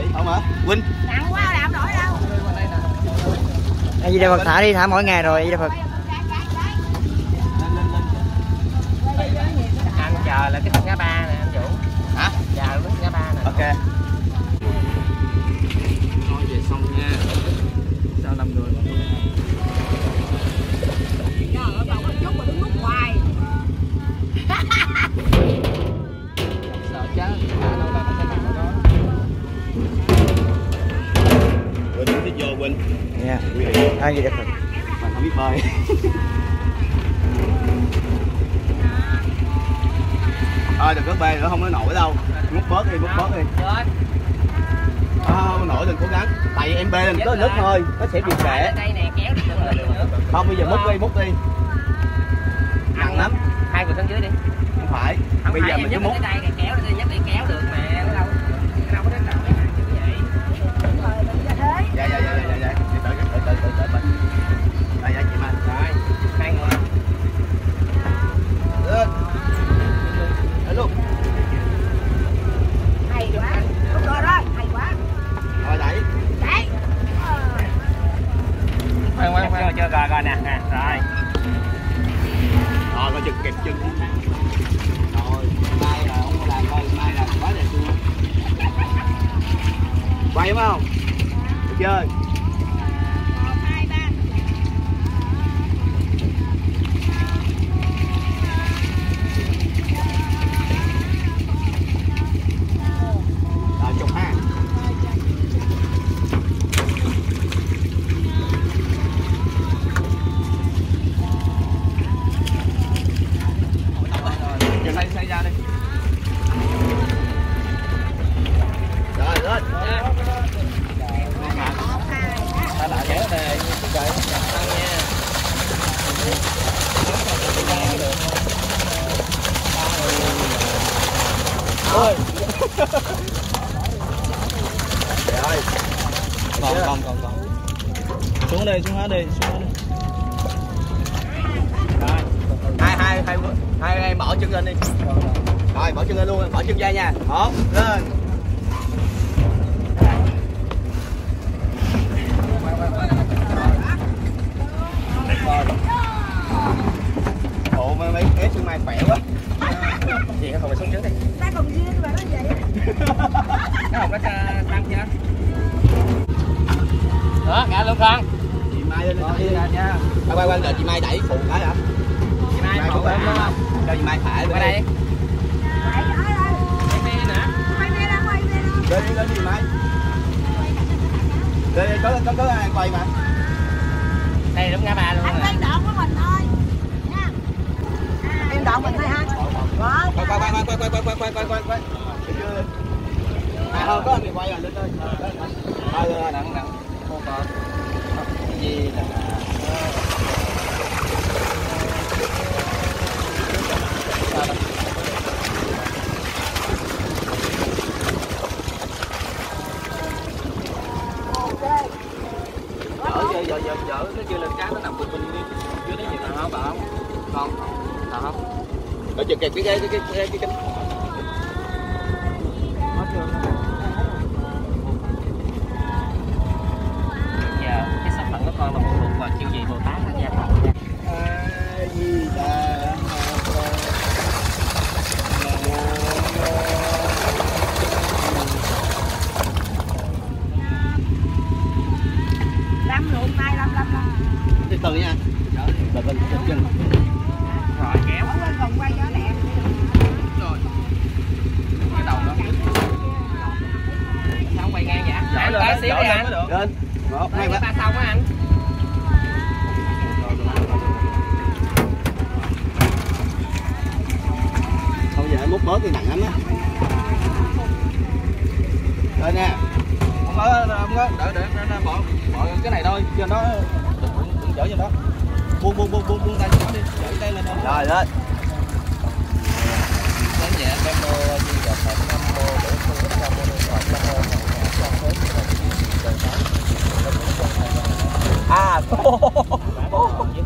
Không hả? Huynh. Nặng quá làm nổi đâu. Di Đà Phật thả đi, thả mỗi ngày rồi Di Đà Phật. Anh chờ là cái ngã ba nè anh Vũ. Hả? Chờ cái ngã ba nè. Ok. Thôi về xong nha. Sao 5 người mà. Trời ơi, một chút mà đứng nút hoài. Sợ chứ, đâu là nó sẽ nằm ở đó. Quỳnh thích vô Quỳnh. Dạ. Ai Di Đà Phật. Mình không biết bơi. Thôi đừng có bơi nữa, không có nổi đâu. Múc bớt đi, múc bớt đi. Không nổi, đừng cố gắng. Tại vì em bê lên có nước thôi, nó sẽ bị trễ. Đây nè, kéo đi. Không, bây giờ múc đi. Nặng lắm. Hai người xuống dưới đi. Không phải. Không Bây phải, giờ mình cứ múc. đây kéo đi, nhắc đi kéo được mà. Nó đâu có đến đâu cái hàng như vậy. Dạ. Tự mình. Đây chị Mai. Rồi, hai người. Lên. Lên luôn. Hay quá. Đúng rồi đó, hay quá. Rồi đẩy. Đấy. Khoan. Chưa rồi nè. Rồi. Rồi coi chừng kẹp chân. Rồi, mai là không có làm thôi, mai làm quá đẹp luôn. Quay đúng không? Được chưa? 1, 2, 3. Rồi chục ha. Chân xây ra đi. Rồi lên. Ta lại kéo đây. Trời ơi, chặt thân nha. Ôi. Rồi. Còn. Xuống đây, xuống hết đi. Rồi. Hai bỏ chân lên đi. Rồi, bỏ chân lên luôn, bỏ chân ra nha. 1 lên. Ủa mấy chân Mai khỏe quá. Gì không phải xuống trước đi. Ta còn riêng mà nó vậy. Nó không có tăng chưa? Đó, ngã luôn con. Chị Mai lên ra nha. Quay đợi chị Mai đẩy phụ cái hả? Chị Mai phụ em đúng không? Cho chị Mai thả Qua đây. Đấy, ơi. Quay đi nữa. Quay về đâu. Lên chị Mai. Đây có ai quay mà. Đây đúng ngã ba luôn. Anh quay đoạn của mình thôi. Nha. Em đoạn mình thôi ha. Quay. À thôi có mình quay rồi lên thôi. Thôi nặng. Không có. Gì là dở cái kia lên cá nó nằm bên dưới đấy gì nào không bà không nào không ở chừng kẹp cái cánh giờ cái số phận của con là một luộc và chiêu gì Bồ Tát nó gia phật từ từ nha đợi bên chân rồi kéo còn quay gió đẹp rồi cái đầu nó sao quay ngang vậy anh tới xíu đi anh lên 1, 2, 3 xong á anh không giờ múc bớt thì nặng lắm á lên nha không có đợi bỏ cái này thôi cho nó đừng chở cho nó buông tay cho nó đi chở tay lên thôi rồi lên đến vậy em mua di vật Phật Nam mô Bổn Sư Thích Ca Mâu Ni Phật Nam mô Hồng Hà Quan Thế